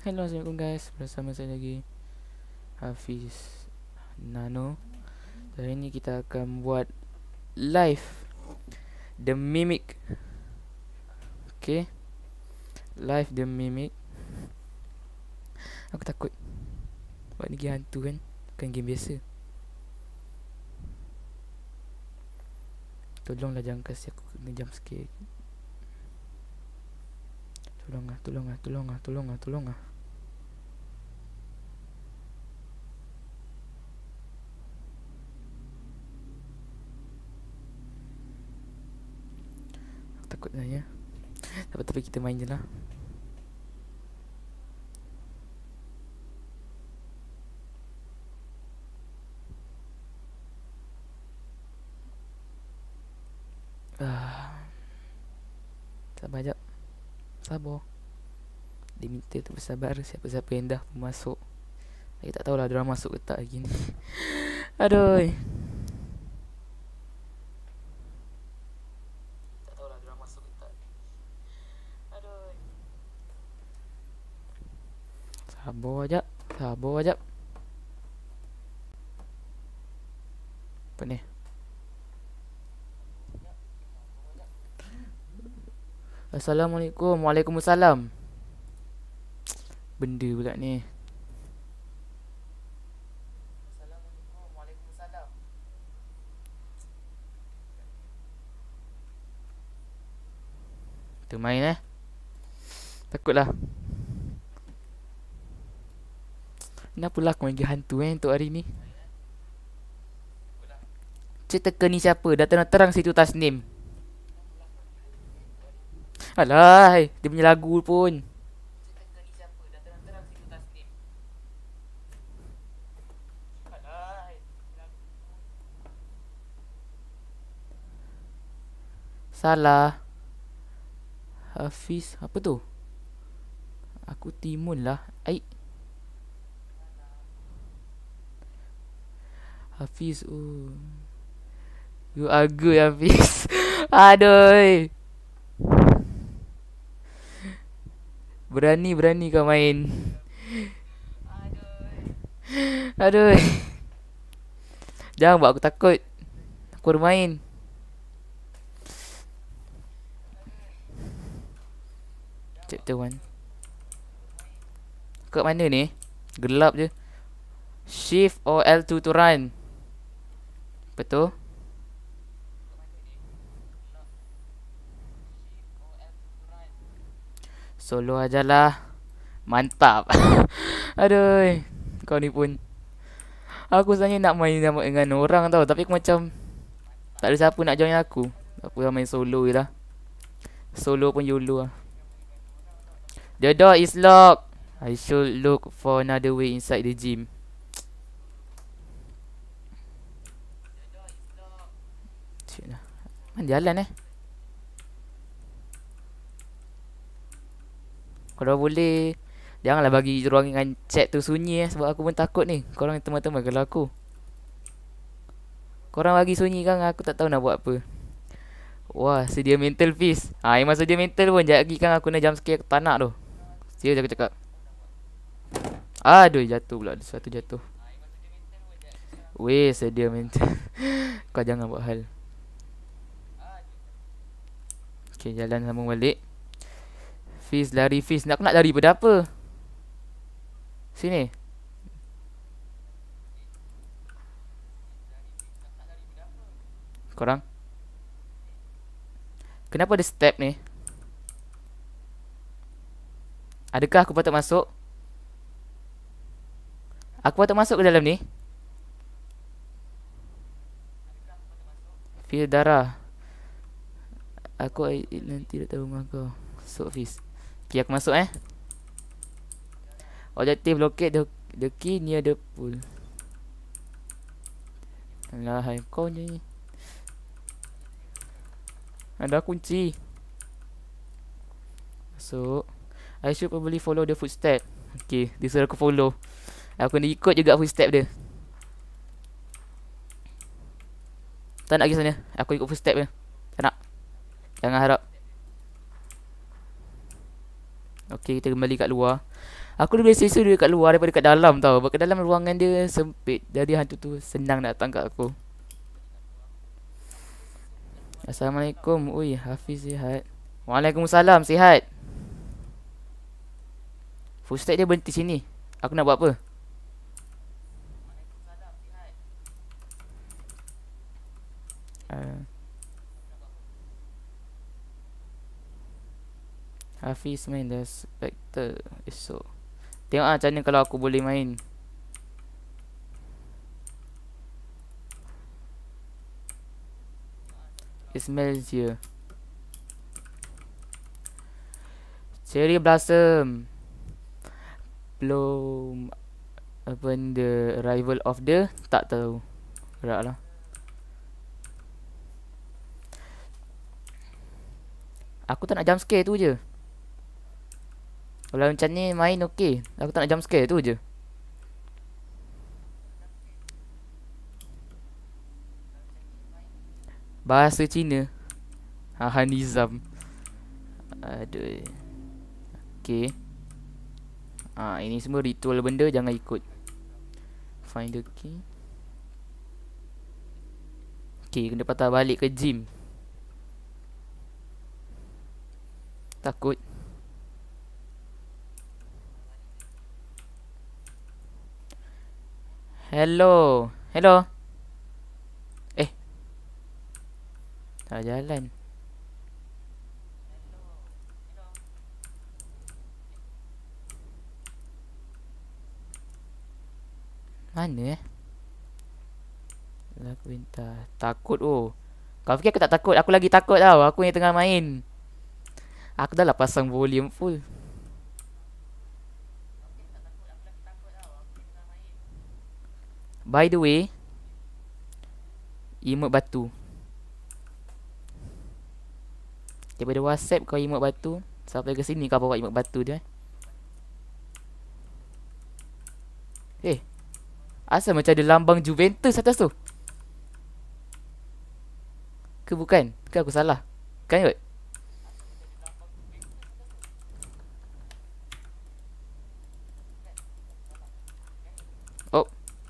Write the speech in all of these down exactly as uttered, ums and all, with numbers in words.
Hello, assalamualaikum guys. Bersama saya lagi Hafiz Nano. Dan hari ini kita akan buat live The Mimic. Okay, live The Mimic. Aku takut buat ni game hantu kan, bukan game biasa. Tolonglah jangan kasi aku kena jump scare. Tolonglah, tolonglah, tolonglah, tolonglah, tolonglah. Aku takut sebenarnya. Tapi, tapi kita main je lah. Ah, sabar jap. Sabar. Dia minta tu bersabar. Siapa-siapa yang dah pun masuk. Saya tak tahulah diorang masuk ke tak lagi ni. Aduh. Tak tahulah diorang masuk ke tak. Aduh. Sabar jap. Sabar jap. Apa ni? Assalamualaikum. Waalaikumsalam. Benda pula ni. Assalamualaikum. Waalaikumsalam. Kita main eh. Takutlah. Kenapalah aku main game hantu eh untuk hari ni. Cik teka ni siapa? Dah terang-terang situ Tasnim. Alah, dia punya lagu pun. Salah. Hafiz, apa tu? Aku timun lah. Ai. Hafiz, oh. You are good, Hafiz. Aduh. Berani-berani kau main. Aduh. Jangan buat aku takut. Aku baru main. Chapter one. Kat mana ni? Gelap je. Shift or L two to run. Betul? Solo aja lah. Mantap. Aduh. Kau ni pun. Aku sebenarnya nak main dengan orang tau. Tapi aku macam tak ada siapa nak join aku. Aku dah main solo je lah. Solo pun YOLO lah. The door is locked. I should look for another way inside the gym. Cik lah. Mana jalan eh? Kalau boleh, janganlah bagi ruang dengan chat tu sunyi eh. Sebab aku pun takut ni. Korang teman-teman kalau aku. Korang bagi sunyi kan, aku tak tahu nak buat apa. Wah, sedia mental feast. Ha, memang sedia mental pun. Sekejap lagi kan aku nak jump scare tak nak tu. Serius aku cakap. Aduh, jatuh pula. Ada sesuatu jatuh. Weh, sedia mental. Kau jangan buat hal. Okay, jalan sambung balik. Fizz, lari Fizz. Nak, aku nak lari pada apa? Sini. Korang. Kenapa ada step ni? Adakah aku patut masuk? Aku patut masuk ke dalam ni? Fizz darah. Aku nanti tak tahu rumah kau. So Fizz. Okay, aku masuk eh. Objective locate the, the key near the pool. Alah, hai kau je ni. Ada kunci. So I should probably follow the footstep. Okay, dia suruh aku follow. Aku kena ikut juga footstep dia. Tak nak pergi sana. Aku ikut footstep dia. Tak nak. Jangan harap. Okey, kita kembali kat luar. Aku dah biasa dia kat luar daripada kat dalam tau. Sebab kat dalam ruangan dia sempit. Jadi hantu tu senang nak datang kat aku. Assalamualaikum. Ui, Hafiz sihat. Waalaikumsalam, sihat. Full stack dia berhenti sini. Aku nak buat apa? Uh, Hafiz main dah Spectre esok. Tengok lah macam mana kalau aku boleh main. Ismail je. Cherry Blossom. Belum apa the arrival of the tak tahu. Gerak lah. Aku tak nak jump scare tu je. Kalau macam ni main okey. Aku tak nak jump scare tu je. Bahasa Cina. Haha Nizam. Aduh. Okey. Ah, ini semua ritual benda, jangan ikut. Find the key. Okey, kena patah balik ke gym. Takut. Hello. Hello. Eh. Tak jalan. Mana eh? Lagu pintar. Takut oh. Kau fikir aku tak takut? Aku lagi takut tau. Aku yang tengah main. Aku dah lah pasang volume full. By the way, emote batu. Daripada WhatsApp kau emote batu, sampai ke sini kau bawa emote batu dia. Eh, asal macam ada lambang Juventus atas tu? Ke bukan? Ke aku salah? Kan kot? Oh.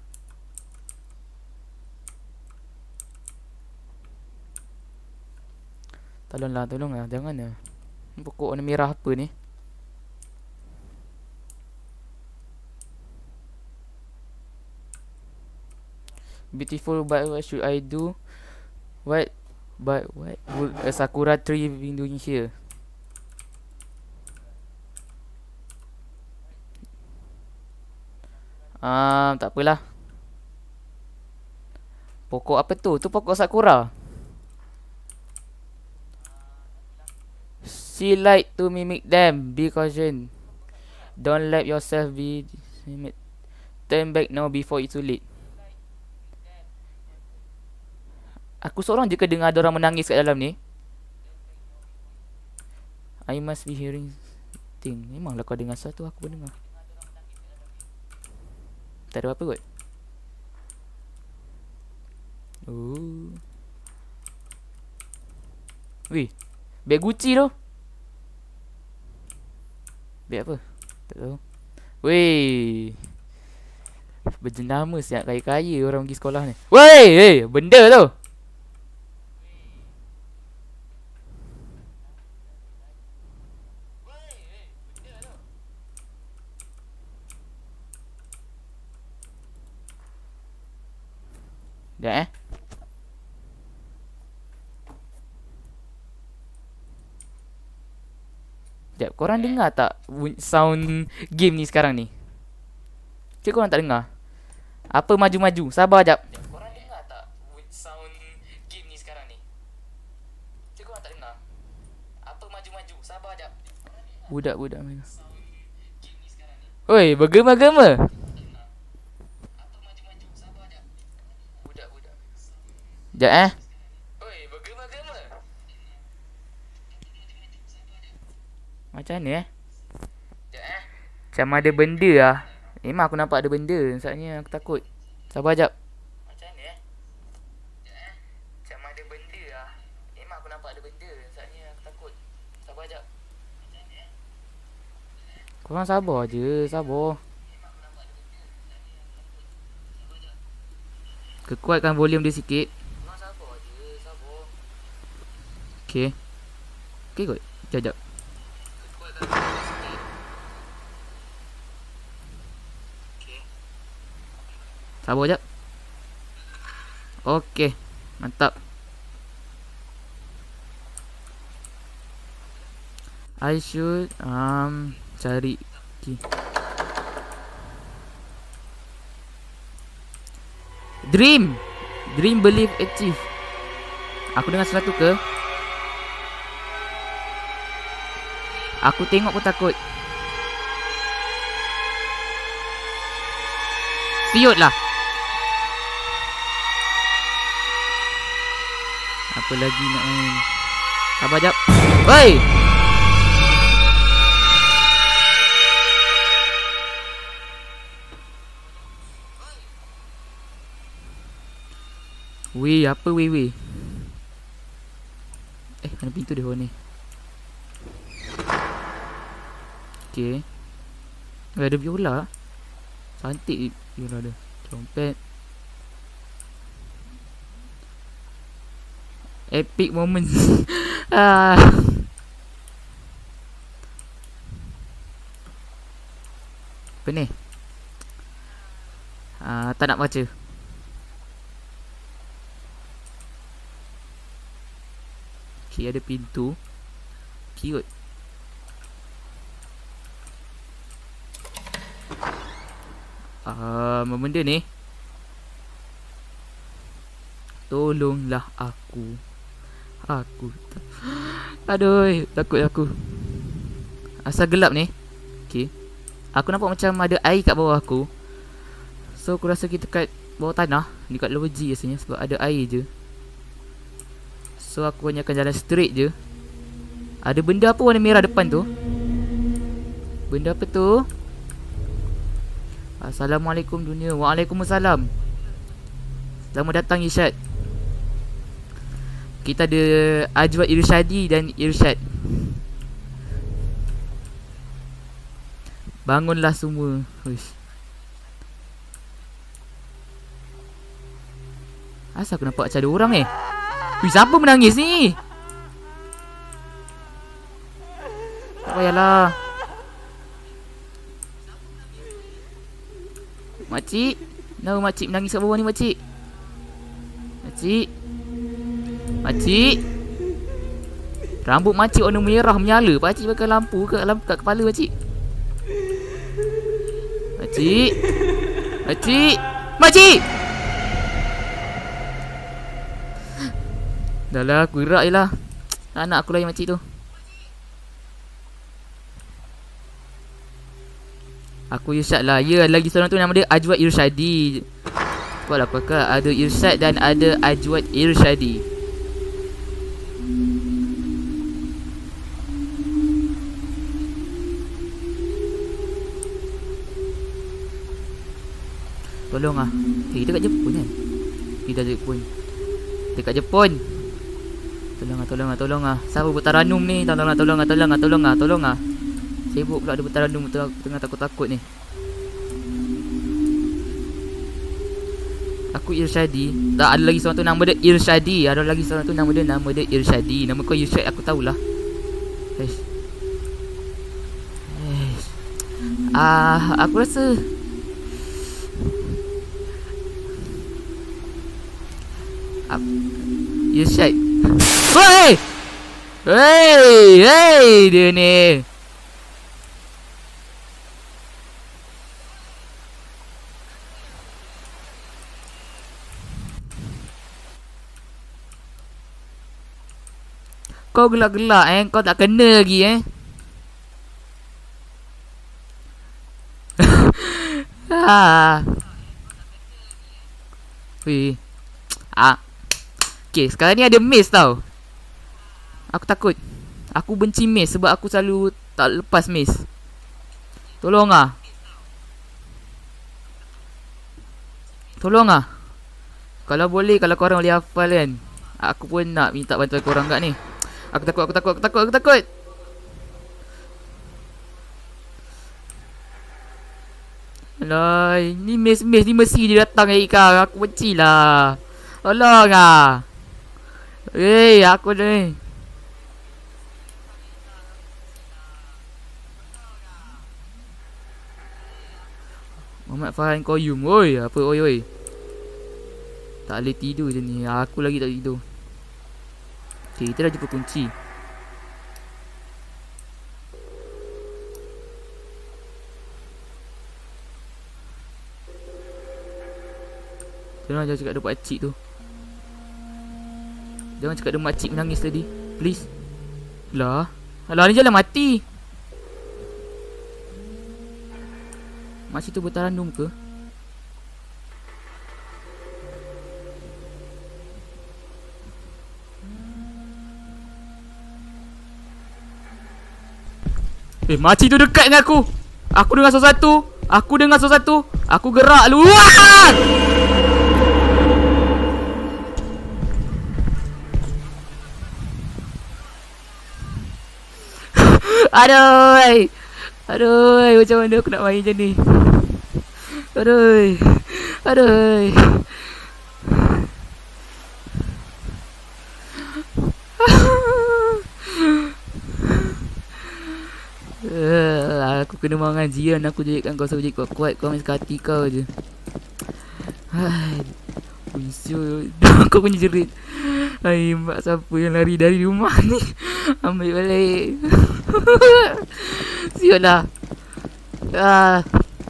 Tolonglah, tolonglah. Jangan lah. Pokok warna merah apa ni? Beautiful, but what should I do? What? But what would a sakura tree be doing here? Ah, um, tak apalah. Pokok apa tu? Tu pokok sakura. See light to mimic them. Be caution. Don't let yourself be turn back now before it's too late. Aku seorang je ke dengar ada orang menangis kat dalam ni? I must be hearing thing. Memanglah kau dengar sesuatu, aku pun dengar. Tak ada apa kot. Oh. Weh, beg Gucci tu. Beg apa? Tak tahu. Weh, berjenama siap kaya-kaya orang pergi sekolah ni. Weh, hey, benda tu. Dah eh. Sekejap, korang dengar tak sound game ni sekarang ni? Cik korang tak dengar? Apa maju-maju? Sabar jap. Korang dengar tak sound game ni sekarang ni? Cik korang tak dengar? Apa maju-maju? Sabar jap. Budak-budak main. Oi, bergema-gema. Sekejap eh. Oi, bergema-gema. Macam mana eh? Sekejap eh. Macam ada benda lah. Memang aku nampak ada benda. Maksudnya aku takut. Sabar jap. Macam mana eh? Sekejap eh. Macam ada benda lah. Memang aku nampak ada benda. Maksudnya aku takut. Sabar jap. Macam mana eh? Korang sabar je, sabar. Kekuatkan volume dia sikit. Okay. Okay kot. Sekejap, sekejap. Sabar sekejap. Okay. Mantap. I should um cari key. Dream. Dream, believe, achieve. Aku dengar sesuatu ke? Aku tengok pun takut. Siut lah. Apa lagi nak main? Sabar jap. Woi! Weh, apa weh weh? Eh, mana pintu dia ni? Okay. Eh, ada biola. Cantik biola dia. Trompet. Epic moment. ah. Apa ni? Ah, tak nak baca. Okay, ada pintu. Cute. Ah, uh, benda ni. Tolonglah aku. Aku. Aduh, takut aku. Asal gelap ni. Okay. Aku nampak macam ada air kat bawah aku. So aku rasa kita kat bawah tanah. Dekat lower G rasanya. Sebab ada air je. So aku hanya akan jalan straight je. Ada benda apa warna merah depan tu? Benda apa tu? Assalamualaikum dunia. Waalaikumsalam. Selamat datang Irsyad. Kita ada Ajwad Irsyadi dan Irsyad. Bangunlah semua. Uish. Asal aku nampak macam ada orang ni? Wih, siapa menangis ni? Tak payahlah. Makcik. Kenapa makcik menangis kat bawah ni makcik? Makcik. Makcik. Rambut makcik warna merah menyala. Pakcik pakai lampu kat, lampu kat kepala makcik. Makcik. Makcik. Makcik. Dah lah, aku gerak je lah. Tak nak aku layan makcik tu. Aku Irsyad lah. Ya, lagi seorang tu nama dia Ajwad Irsyadi. Kuat lah, kuat lah. Ada Irsyad dan ada Ajwad Irsyadi. Tolong lah. Eh, kita kat Jepun kan? Kita kat Jepun. Kita kat Jepun. Tolong lah, tolong lah, tolong lah. Siapa buat taranum ni? Tolong lah, tolong lah, tolong lah, tolong lah, tolong lah. Sibuk pula ada buat taranum. Betul aku tengah takut-takut ni. Aku Irsyadi. Tak, ada lagi seorang tu nama dia Irsyadi. Ada lagi seorang tu nama dia Nama dia Irsyadi. Nama kau Irsyad aku tahulah. Eish. Eish. Ah, aku rasa Ap Irsyad. Woi! Hei, hei dia ni. Kau gelak-gelak eh, kau tak kena lagi eh. Ha. Weh. Ah. Okay, sekarang ni ada maze tau. Aku takut. Aku benci maze sebab aku selalu tak lepas maze. Tolong ah. Tolong ah. Kalau boleh, kalau korang boleh hafal kan, aku pun nak minta bantuan korang kat ni. Aku takut, aku takut, aku takut, aku takut. Alah, ni mes-mes ni mesti dia datang dari kau. Aku benci lah. Tolong lah. Eh, aku ni. Muhammad Farhan Koyum. Oi, apa oi oi. Tak boleh tidur je ni. Aku lagi tak tidur. Okay, kita dah jumpa kunci. Jangan jangan cakap ada pakcik tu. Jangan cakap ada makcik menangis tadi. Please. Lah. Alah, ni jalan mati. Makcik tu bertarandum ke? Eh, makcik tu dekat dengan aku. Aku dengar sesuatu. Aku dengar sesuatu. Aku gerak lu. Wah! Aduh. Aduh, macam mana aku nak main macam ni? Aduh. Aduh. Uh, aku kena marah Jian. Aku jadikan kau selalu jadi kuat-kuat. Kau main sekati kau je. Hai, Bunsur. Kau punya jerit. Hai, mbak siapa yang lari dari rumah ni? Ambil balik. Siap lah. Ah.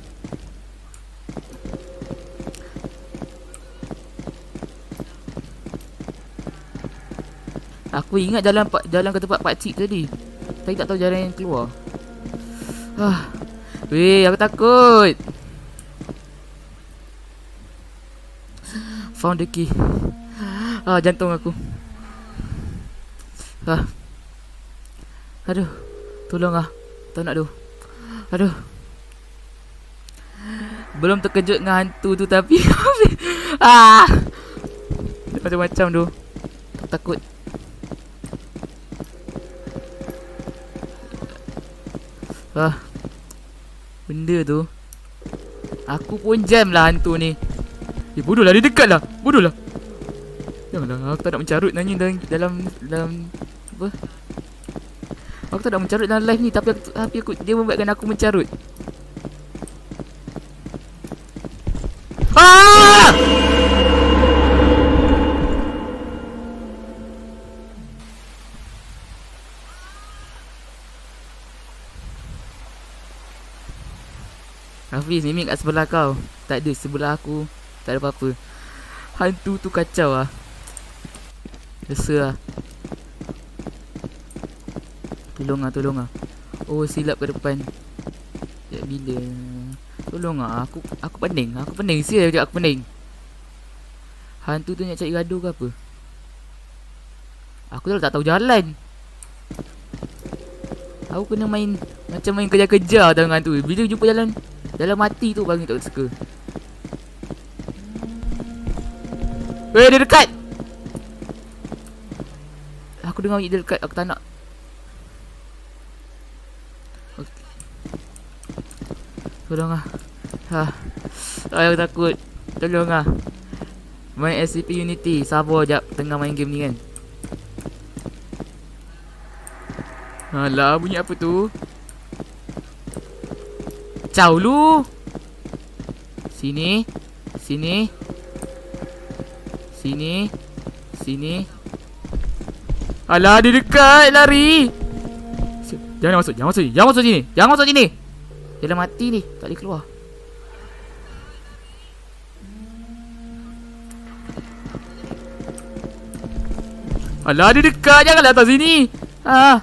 Aku ingat jalan jalan ke tempat pakcik tadi. Tapi tak tahu jalan yang keluar. Ah. Weh, aku takut. Found the key. Ah, jantung aku. Ah. Aduh. Tolong ah. Tak nak tu. Aduh. Belum terkejut dengan hantu tu tapi ah. Macam-macam tu. Takut. Ah. Benda tu. Aku pun jam lah hantu ni. Eh, bodoh lah, dia dekat lah. Bodoh lah. Janganlah, aku tak nak mencarut nanya dalam dalam dalam apa? Aku tak nak mencarut dalam live ni, tapi aku, tapi aku dia membuatkan aku mencarut. Ah! Hafiz, mimik kat sebelah kau. Tak ada, sebelah aku tak ada apa-apa. Hantu tu kacau lah. Rasa lah. Tolong lah, tolong lah. Oh, silap ke depan. Sekejap bila. Tolong lah, aku aku pening. Aku pening, serius aku pening. Hantu tu nak cari gaduh ke apa? Aku dah tak tahu jalan. Aku kena main macam main kejar-kejar dengan hantu. Bila jumpa jalan jalan mati tu baru tak suka. Weh, dia dekat. Aku dengar dia dekat, aku tak nak. Okay. Tolong lah. Ha. Aku takut. Tolong lah. Main S C P Unity. Sabar jap tengah main game ni kan. Alah, bunyi apa tu? Caw lu. Sini. Sini. Sini. Sini. Alah, dia dekat. Lari. Jangan masuk. Jangan masuk. Jangan masuk sini. Jangan masuk sini. Dia dah mati ni. Tak boleh keluar. Alah, dia dekat. Jangan datang sini. Ah.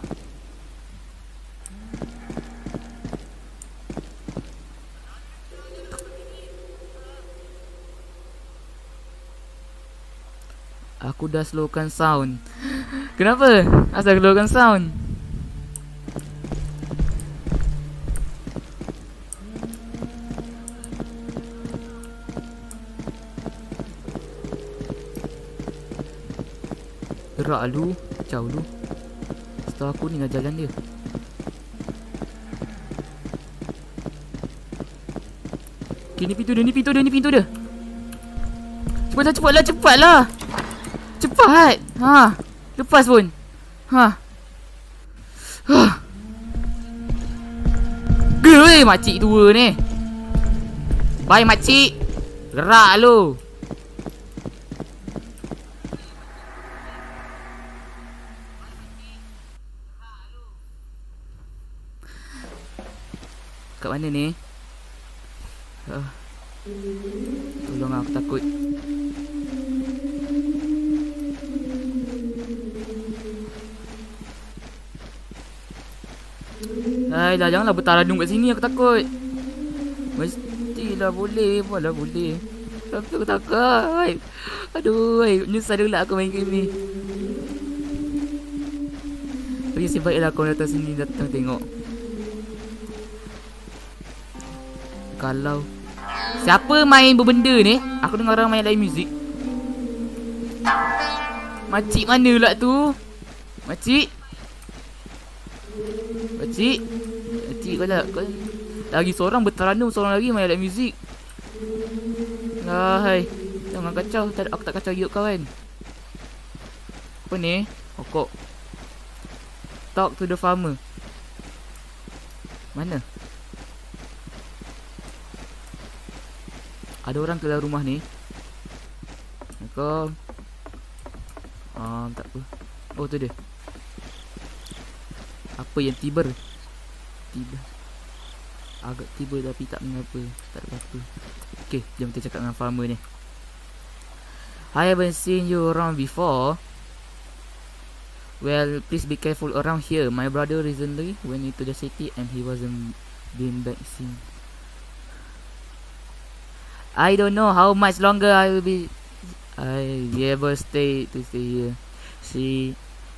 Aku dah slowkan sound. Kenapa? Asal slowkan sound. Gerak lu. Jauh lu. Setahu aku ni dengan jalan dia. Okay, ni pintu dia, ni pintu dia, ni pintu dia. Cepatlah, cepatlah, cepatlah. Cepat. Ha. Lepas pun. Ha. Ha. Geh, makcik tua ni. Bye, makcik. Gerak lu. Kat mana ni? Uh, tolong aku takut. Hai dah, janganlah bertaradung kat sini, aku takut. Mestilah boleh, malah boleh. Tapi aku takut. Aduh, nyusah dulu aku main game ni. Tapi sebaiklah kau datang sini, datang tengok. Kalau siapa main berbenda ni? Aku dengar orang main live music. Makcik mana pula tu? Makcik? Makcik? Makcik kau dah, kau lagi seorang berteranum, seorang lagi main live music. Hai, jangan kacau. Aku tak kacau yuk kawan. Apa ni? Pokok. Talk to the farmer. Mana? Ada orang ke dalam rumah ni. Assalamualaikum. Ah, tak apa. Oh, tu dia. Apa yang tiba? Tiba. Agak tiba tapi tak mengapa. Tak ada apa. Okay, jom kita cakap dengan farmer ni. I haven't seen you around before. Well, please be careful around here. My brother recently went into the city and he wasn't been back since. I don't know how much longer I will be. I ever stay to stay here. See,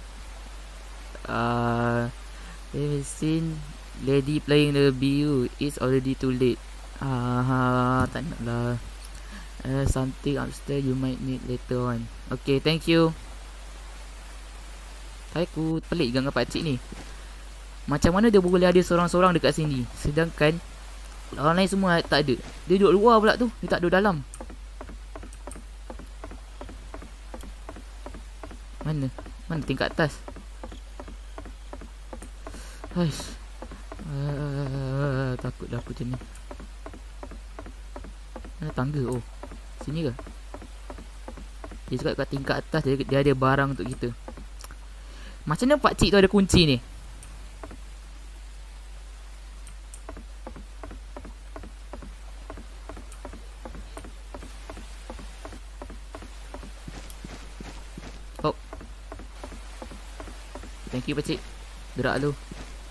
uh, we've seen lady playing the B U. It's already too late. Ah, tak nak lah. Uh, something upstairs you might need later on. Okay, thank you. Aku pelik dengan pakcik ni. Macam mana dia boleh ada seorang-seorang dekat sini, sedangkan orang lain semua tak ada. Dia duduk luar pula tu. Dia tak duduk dalam. Mana? Mana tingkat atas? Haish. Uh, takut dah aku macam ni. Mana tangga? Oh, sini ke? Dia cakap kat tingkat atas dia, dia ada barang untuk kita. Macam mana pakcik tu ada kunci ni? Oh, thank you pakcik. Gerak lu.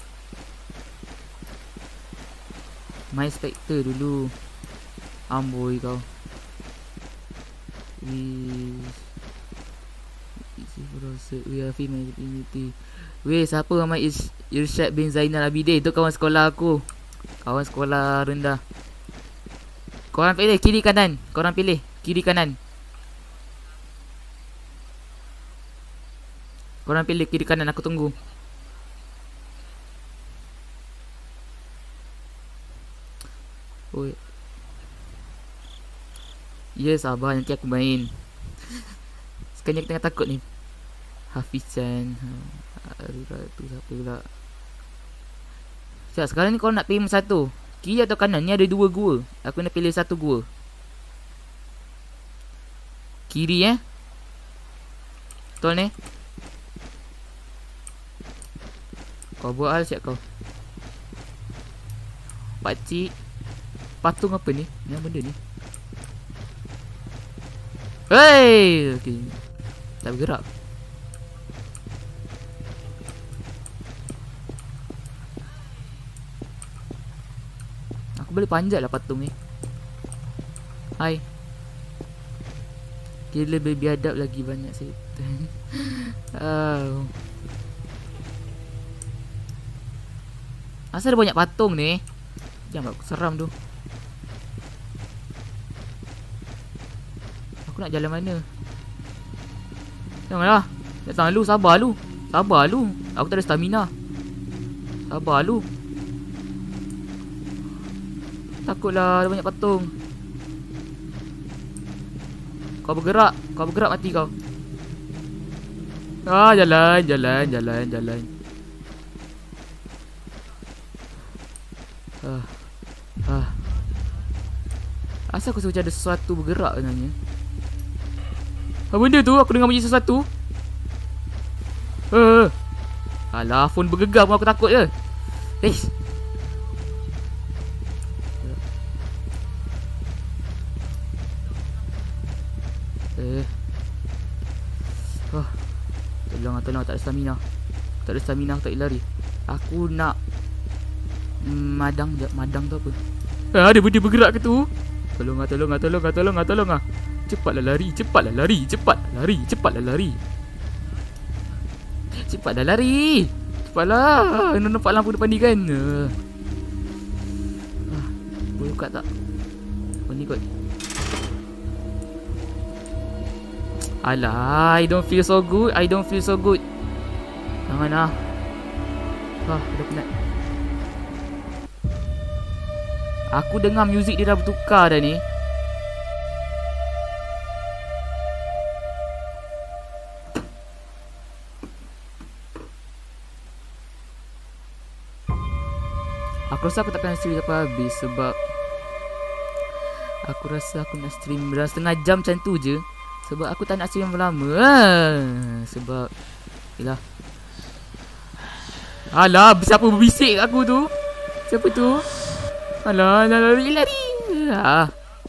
My Spectre dulu. Amboi kau. We We are female community. Weh, siapa nama Is Irsyad bin Zainal Abidin? Itu kawan sekolah aku. Kawan sekolah rendah. Korang pilih kiri kanan. Korang pilih kiri kanan. Korang pilih kiri kanan, aku tunggu. Oh, ya sabar, nanti aku main. Sekarang aku tengah takut ni. Hafiz Chan. Tu siapa pula? Sekejap, sekarang ni korang nak pilih satu. Kiri atau kanan? Ni ada dua gua. Aku nak pilih satu gua. Kiri eh. Betul ni. Kau buat hal siap kau. Pakcik. Patung apa ni? Ni apa benda ni? Hei, okay. Tak bergerak. Aku boleh panjat lah patung ni. Hai. Dia lebih biadab lagi banyak setan. Oh. Asal ada banyak patung ni? Jangan aku seram tu. Aku nak jalan mana? Janganlah. Datang lu, sabar lu. Sabar lu. Aku tak ada stamina. Sabar lu. Takutlah ada banyak patung. Kau bergerak. Kau bergerak mati kau. Ah, jalan, jalan, jalan, jalan. Ah. Ah. Asal aku rasa macam ada sesuatu bergerak sebenarnya. Apa benda tu? Aku dengar bunyi sesuatu. Eh. Alah, phone bergegar pun aku takut je. Eh. Eh. Oh. Tolong lah, tolong, tak ada stamina. Tak ada stamina, aku tak boleh lari. Aku nak mm, madang je, madang tu apa? Ah, ada benda bergerak ke tu? Tolong lah, tolong lah, tolong lah, tolong lah, tolong lah. Cepatlah lari, cepatlah lari, cepatlah lari, cepatlah lari. Cepatlah lari. Cepatlah. Nak nampak lampu depan ni kan? Ah, boleh buka tak? Oh ni kot. Alah, I don't feel so good. I don't feel so good. Jangan lah. Ah, dah penat. Aku dengar muzik dia dah bertukar dah ni. Aku rasa aku takkan stream sampai habis sebab aku rasa aku nak stream dalam setengah jam macam tu je. Sebab aku tak nak stream lama ah. Sebab yelah. Alah, siapa berbisik kat aku tu? Siapa tu? Alah, lari, lari. Ah.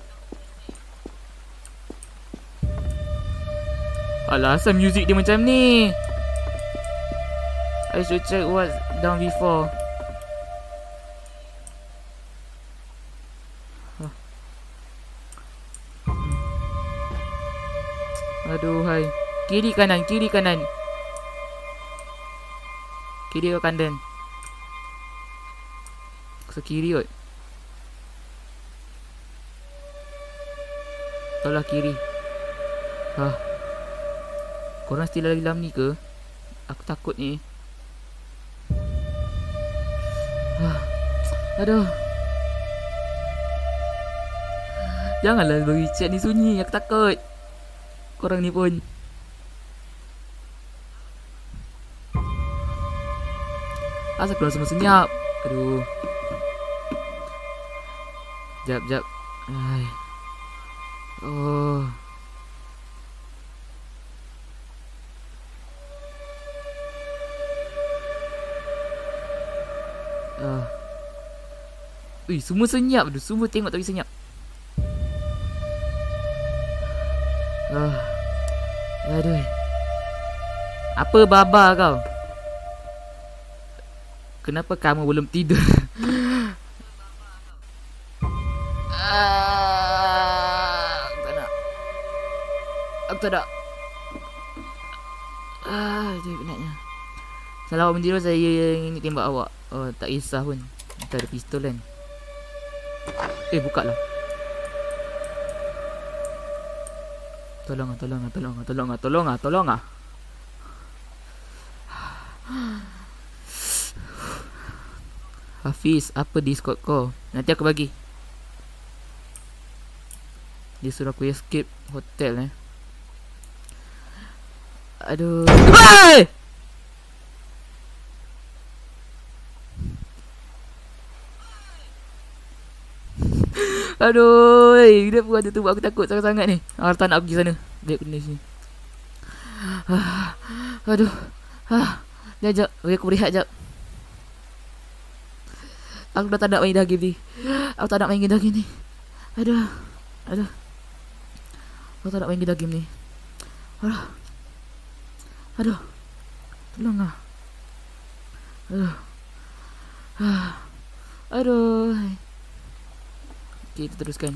Alah, asal muzik dia macam ni? I should check what's down before. Huh. Aduh, hai. Kiri kanan, kiri kanan. Kiri ke kanan? Ke kiri kot. Tolak kiri. Hah. Korang still lagi dalam ni ke? Aku takut ni. Hah. Aduh. Janganlah bagi chat ni sunyi. Aku takut. Korang ni pun. Asal korang semua senyap. Aduh. Jap, jap. Ai. Oh. Ah. Ui, semua senyap tu. Semua tengok tapi senyap. Ah. Aduh. Apa baba kau? Kenapa kamu belum tidur? Ah, tak nak. Aku tak nak. Ah, jadi penatnya. Salah awak menjiru, saya ingin tembak awak. Oh, tak kisah pun. Kita ada pistol kan. Eh, buka lah. Tolong lah, tolong lah, tolong lah, tolong lah, tolong lah, tolong lah. Hafiz, apa Discord kau? Nanti aku bagi. Dia suruh aku escape hotel eh. Aduh. Hai! Aduh, dia pun ada tu buat aku takut sangat-sangat ni. Ah, tak nak pergi sana. Dia kena sini. Ah, aduh. Ah, jap, jap. Aku berehat jap. Aku dah tak nak main dah game ni. Aku tak nak main dah game ni. Aduh. Aduh. Aku tak nak main dah game ni. Aduh. Aduh. Tolong lah. Aduh. Aduh. Okay, kita teruskan.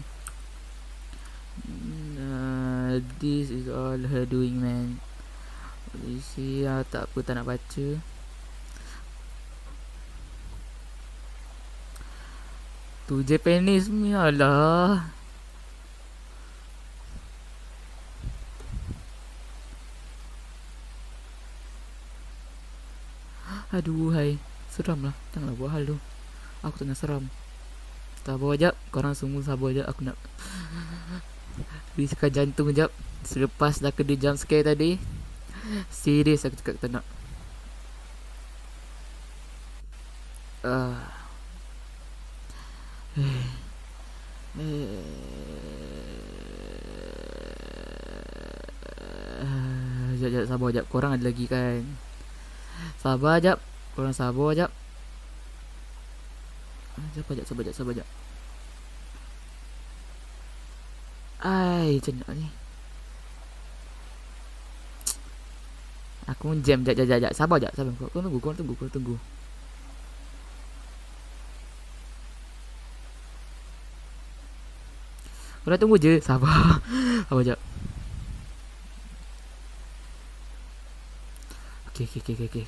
Uh, this is all her doing, man. Polisi ah, tak apa, tak nak baca. Tu Japanese ni alah. Aduh, hai. Seram lah. Janganlah buat hal tu. Aku tengah seram. Sabar sekejap. Korang semua sabar sekejap. Aku nak Riskan jantung sekejap. Selepas dah kena jump scare tadi. Serius aku cakap tak nak. uh. Sekejap, sekejap, sabar sekejap. Korang ada lagi kan? Sabar sekejap. Korang sabar sekejap. Sabar sekejap, sabar sekejap, sabar sekejap. Ai, macam mana ni? Aku pun jam, sekejap, sekejap, sekejap. Sabar sekejap, sabar. Korang tunggu, korang tunggu, korang tunggu. Korang tunggu je, sabar. Sabar sekejap. Okay, okay, okay, okay.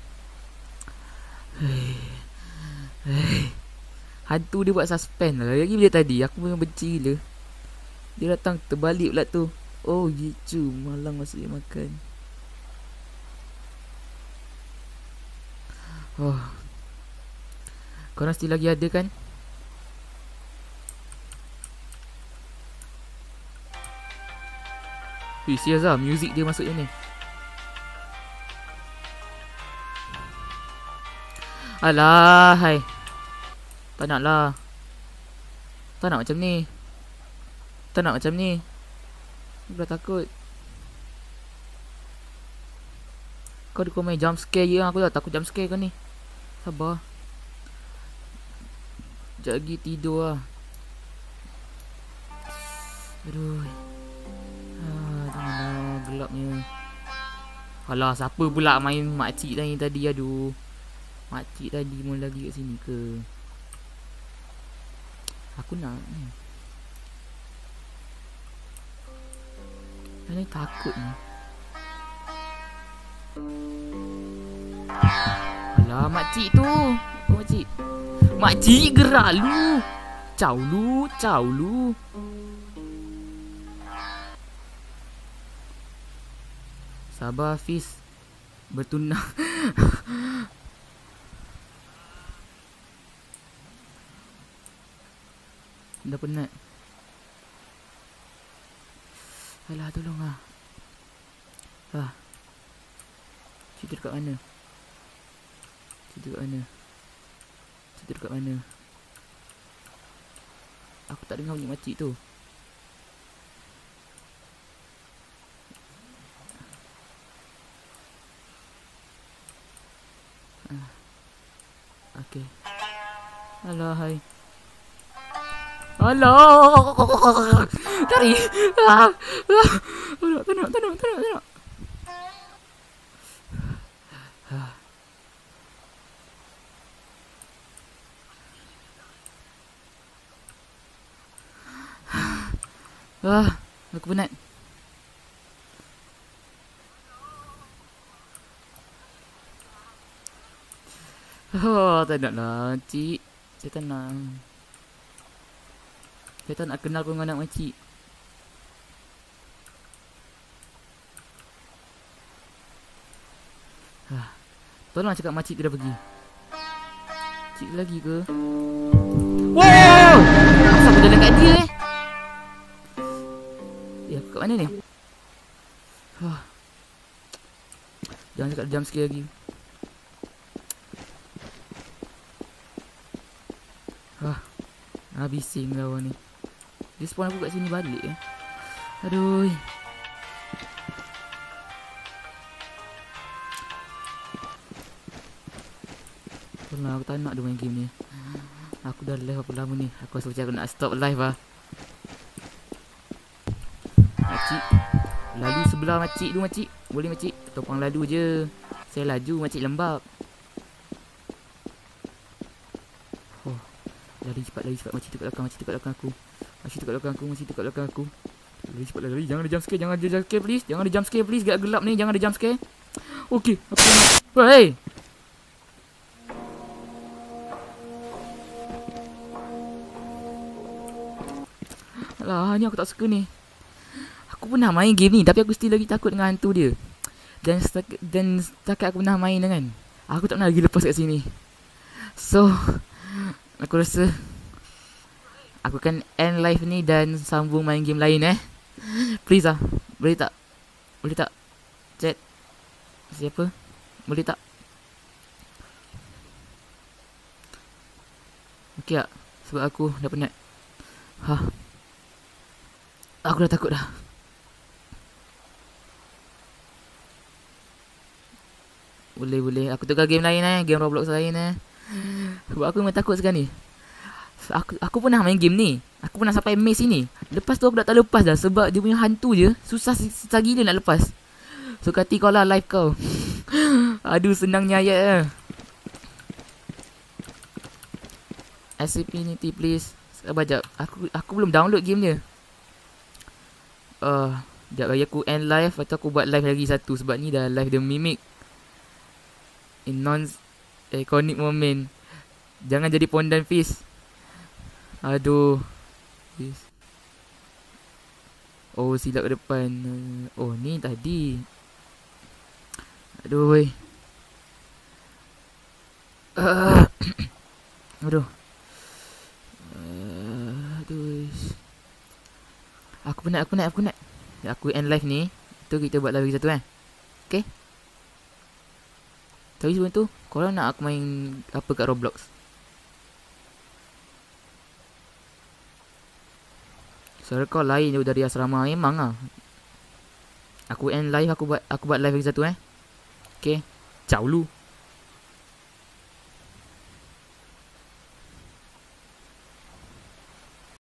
Hei. Hei. Hantu dia buat suspend lah. Lagi bila tadi, aku memang benci gila. Dia datang terbalik pula tu. Oh gitu, malang masuk dia makan. Oh. Korang still lagi ada kan? Eh, serius lah, music dia masuk ni. Alah, hai. Tak nak lah. Tak nak macam ni. Tak nak macam ni. Aku dah takut. Kau kau main jump scare je. Aku dah takut jump scare kau ni. Sabar. Sekejap lagi tidur lah. Aduh. Ah, janganlah gelapnya. Alah, siapa pula main makcik tadi tadi? Aduh. Makcik tadi pun lagi kat sini ke? Aku nak ni. Ini takut ni. Alah, makcik tu. Oh, makcik. Makcik gerak lu. Caw lu, caw lu. Sabar Hafiz. Bertunang. Dah penat. Alah, tolong lah. Ah. Cerita dekat mana? Cerita dekat mana? Cerita dekat mana? Aku tak dengar bunyi makcik tu. Ah. Okay. Alah, hai. Alah. Tari. Ah. Ah. Tak nak, tak nak, tak nak, tak nak. Ah, aku penat. Oh, tak nak lah, cik. Saya tak nak. Saya tak nak kenal pun dengan anak makcik. Ah, tolong cakap makcik tu dah pergi. Cik lagi ke? Wow! Asal aku jalan kat dia eh? Ya, aku kat mana ni? Huh. Jangan cakap jump scare lagi. Huh. Ah, bising lawan ni. Dia spawn aku kat sini balik eh. Aduh. Tolong, aku tak nak dia main game ni. Aku dah live berapa lama ni. Aku rasa macam aku nak stop live lah. Makcik, lalu sebelah makcik tu makcik. Boleh makcik? Topang lalu je. Saya laju, makcik lembab. Oh, lari cepat, lari cepat. Makcik tu kat belakang, makcik tu kat belakang aku. Makcik tu kat belakang aku, makcik tu kat belakang aku. Lari cepat, lari. Jangan ada jump scare, jangan ada jump scare please. Jangan ada jump scare please. Gelap gelap ni, jangan ada jump scare. Okey, apa ni? Hey. Alah, ni aku tak suka ni. Aku pernah main game ni, tapi aku still lagi takut dengan hantu dia. Dan setakat, dan setakat aku pernah main dengan, aku tak pernah lagi lepas kat sini. So, aku rasa aku akan end live ni dan sambung main game lain eh. Please lah. Boleh tak? Boleh tak? Chat. Siapa? Boleh tak? Okay tak? Sebab aku dah penat. Ha. Aku dah takut dah. Boleh boleh. Aku tukar game lain eh. Game Roblox lain eh. Sebab aku memang takut sekarang ni. Aku, aku pernah main game ni. Aku pernah sampai maze ni. Lepas tu aku dah tak lepas dah. Sebab dia punya hantu je. Susah susah gila nak lepas. So kati kau lah live kau. Aduh senangnya ayat lah. S C P Unity please. Sabar jap. Aku aku belum download game dia. Uh, Sekejap bagi aku end live. Lepas tu aku buat live lagi satu. Sebab ni dah live The Mimic. In non iconic moment. Jangan jadi pondan fish. Aduh. Fish. Oh silap ke depan. Oh ni tadi. Aduh weh. Uh, aduh. Uh, aduh. Aku penat, aku penat, aku penat. Aku end live ni. Tu kita buat lagi satu kan. Okay. Tapi sebelum tu, korang nak aku main apa kat Roblox? Suara kau lain jauh dari asrama memang lah. Aku end live, aku buat aku buat live lagi satu eh. Okay. Ciao lu.